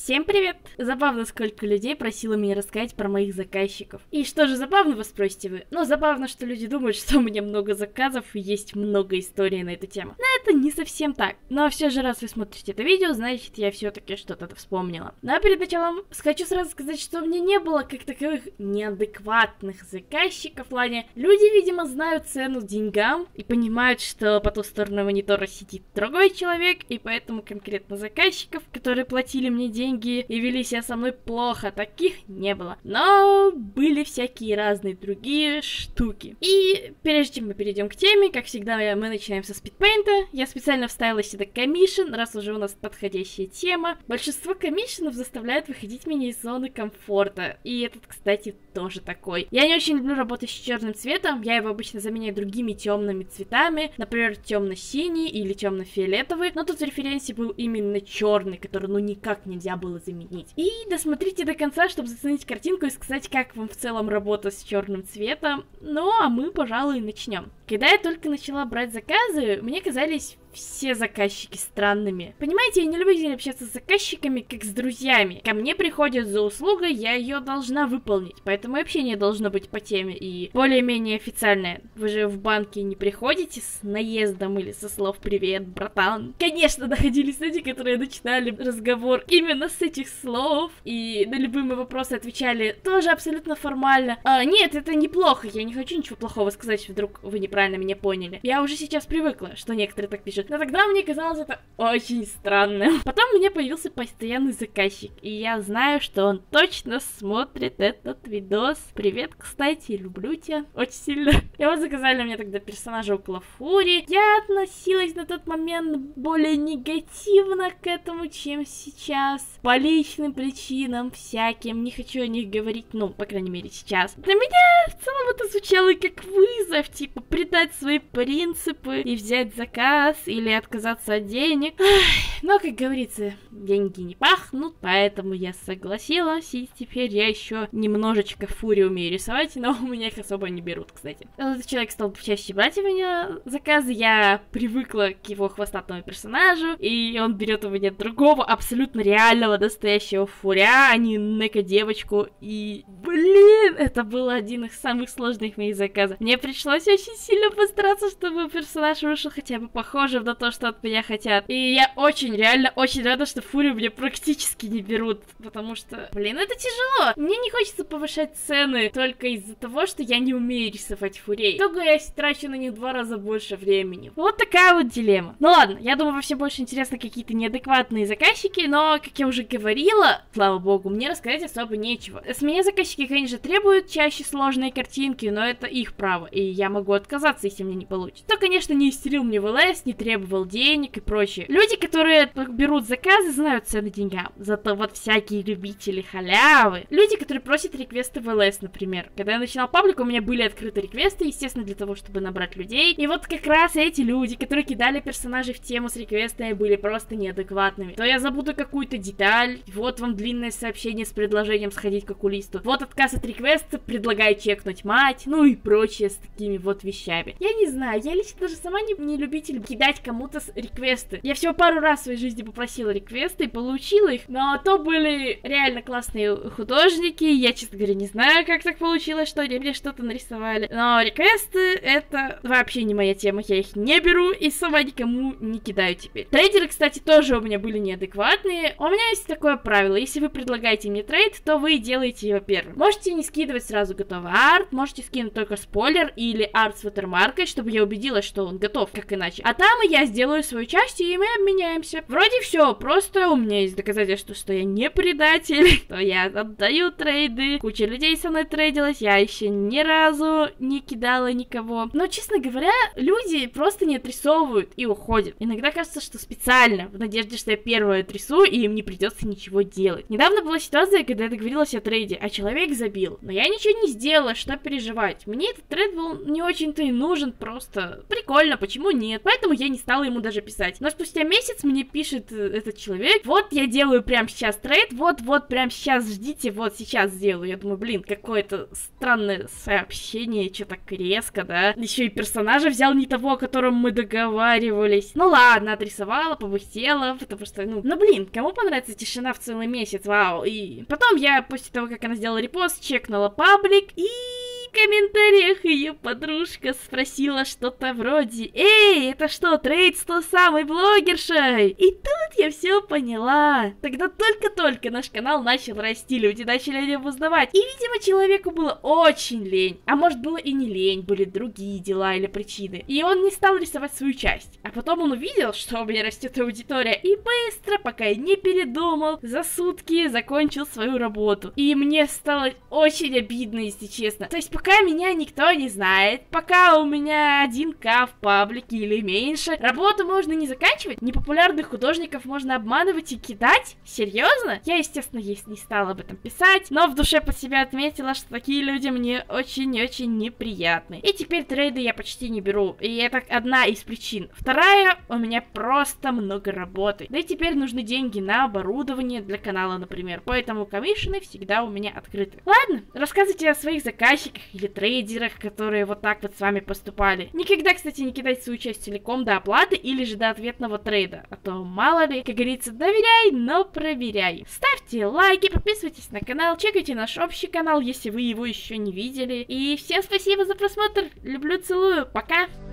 Всем привет! Забавно, сколько людей просило меня рассказать про моих заказчиков. И что же забавно, вы спросите вы? Ну, забавно, что люди думают, что у меня много заказов и есть много историй на эту тему. Но это не совсем так. Но все же, раз вы смотрите это видео, значит, я все-таки что-то вспомнила. Но перед началом хочу сразу сказать, что у меня не было как таковых неадекватных заказчиков. В плане, люди, видимо, знают цену деньгам и понимают, что по ту сторону монитора сидит другой человек, и поэтому конкретно заказчиков, которые платили мне деньги и вели себя со мной плохо, таких не было. Но были всякие разные другие штуки. И прежде чем мы перейдем к теме, как всегда, мы начинаем со спидпейнта. Я специально вставила сюда комиссион, раз уже у нас подходящая тема. Большинство комиссионов заставляют выходить меня из зоны комфорта. И этот, кстати, тоже такой. Я не очень люблю работать с черным цветом, я его обычно заменяю другими темными цветами, например, темно-синий или темно-фиолетовый, но тут в референсе был именно черный, который ну никак нельзя было заменить. И досмотрите до конца, чтобы заценить картинку и сказать, как вам в целом работа с черным цветом. Ну, а мы, пожалуй, начнем. Когда я только начала брать заказы, мне казались все заказчики странными. Понимаете, я не люблю общаться с заказчиками, как с друзьями. Ко мне приходят за услугой, я ее должна выполнить, поэтому общение должно быть по теме и более-менее официальное. Вы же в банке не приходите с наездом или со слов «Привет, братан». Конечно, находились люди, которые начинали разговор именно с этих слов, и на любые мои вопросы отвечали тоже абсолютно формально. Нет, это неплохо, я не хочу ничего плохого сказать, вдруг вы неправильно меня поняли. Я уже сейчас привыкла, что некоторые так пишут. Но тогда мне казалось это очень странным. Потом у меня появился постоянный заказчик, и я знаю, что он точно смотрит этот видос. Привет, кстати, люблю тебя очень сильно. И вот заказали мне тогда персонажа около Фури. Я относилась на тот момент более негативно к этому, чем сейчас. По личным причинам всяким. Не хочу о них говорить, ну, по крайней мере, сейчас. Для меня в целом это звучало как вызов, типа, предать свои принципы и взять заказ, или отказаться от денег. Но, как говорится, деньги не пахнут, поэтому я согласилась, и теперь я еще немножечко Фури умею рисовать, но у меня их особо не берут, кстати. Этот человек стал чаще брать у меня заказы, я привыкла к его хвостатому персонажу, и он берет у меня другого, абсолютно реального, настоящего Фуря, а не Неко-девочку, и, блин, это был один из самых сложных моих заказов. Мне пришлось очень сильно постараться, чтобы персонаж вышел хотя бы похожим на то, что от меня хотят. И я очень, реально очень рада, что Фурию мне практически не берут, потому что, блин, это тяжело. Мне не хочется повышать цены только из-за того, что я не умею рисовать Фурей. Итого я трачу на них 2 раза больше времени. Вот такая вот дилемма. Ну ладно, я думаю, вам все больше интересны какие-то неадекватные заказчики, но, как я уже говорила, слава богу, мне рассказать особо нечего. С меня заказчики, конечно, требуют чаще сложные картинки, но это их право, и я могу отказаться, если мне не получится. То, конечно, не истерил мне в ЛС, не требовал денег и прочее. Люди, которые берут заказы, знают цены деньгам. Зато вот всякие любители халявы. Люди, которые просят реквесты в ЛС, например. Когда я начинал паблик, у меня были открыты реквесты, естественно, для того, чтобы набрать людей. И вот как раз эти люди, которые кидали персонажей в тему с реквестами, были просто неадекватными. То я забуду какую-то деталь, вот вам длинное сообщение с предложением сходить к окулисту. Вот отказ от реквеста, предлагаю чекнуть мать, ну и прочее с такими вот вещами. Я не знаю, я лично даже сама не любитель кидать кому-то реквесты. Я всего пару раз в своей жизни попросила реквесты и получила их, но то были реально классные художники, я, честно говоря, не знаю, как так получилось, что они мне что-то нарисовали, но реквесты это вообще не моя тема, я их не беру и сама никому не кидаю теперь. Трейдеры, кстати, тоже у меня были неадекватные. У меня есть такое правило, если вы предлагаете мне трейд, то вы делаете его первым. Можете не скидывать сразу готовый арт, можете скинуть только спойлер или арт с ватермаркой, чтобы я убедилась, что он готов, как иначе. А там и я сделаю свою часть, и мы обменяемся. Вроде все, просто у меня есть доказательства, что я не предатель, что я отдаю трейды. Куча людей со мной трейдилась, я еще ни разу не кидала никого. Но, честно говоря, люди просто не отрисовывают и уходят. Иногда кажется, что специально, в надежде, что я первая отрисую, и им не придется ничего делать. Недавно была ситуация, когда я договорилась о трейде, а человек забил. Но я ничего не сделала, что переживать. Мне этот трейд был не очень-то и нужен, просто прикольно, почему нет? Поэтому я не стала ему даже писать. Но спустя месяц мне пишет этот человек: вот я делаю прямо сейчас трейд, вот прямо сейчас ждите, вот сейчас сделаю. Я думаю, блин, какое-то странное сообщение, что так резко, да? Еще и персонажа взял не того, о котором мы договаривались. Ну ладно, отрисовала, побустела, потому что, ну блин, кому понравится тишина в целый месяц, вау. И потом я, после того, как она сделала репост, чекнула паблик, и в комментариях ее подружка спросила что-то вроде: эй, это что, трейд с той самой блогершей? И тут я все поняла. Тогда только-только наш канал начал расти, люди начали о нем узнавать. И, видимо, человеку было очень лень. А может, было и не лень, были другие дела или причины. И он не стал рисовать свою часть. А потом он увидел, что у меня растет аудитория, и быстро, пока я не передумал, за сутки закончил свою работу. И мне стало очень обидно, если честно. То есть, пока меня никто не знает, пока у меня 1К в паблике или меньше, работу можно не заканчивать, непопулярных художников можно обманывать и кидать? Серьезно? Я, естественно, не стала об этом писать, но в душе под себя отметила, что такие люди мне очень-очень неприятны. И теперь трейды я почти не беру, и это одна из причин. Вторая, у меня просто много работы. Да и теперь нужны деньги на оборудование для канала, например, поэтому комиссионы всегда у меня открыты. Ладно, рассказывайте о своих заказчиках или трейдерах, которые вот так вот с вами поступали. Никогда, кстати, не кидайте свою часть целиком до оплаты или же до ответного трейда, а то мало ли, как говорится, доверяй, но проверяй. Ставьте лайки, подписывайтесь на канал, чекайте наш общий канал, если вы его еще не видели. И всем спасибо за просмотр, люблю, целую, пока!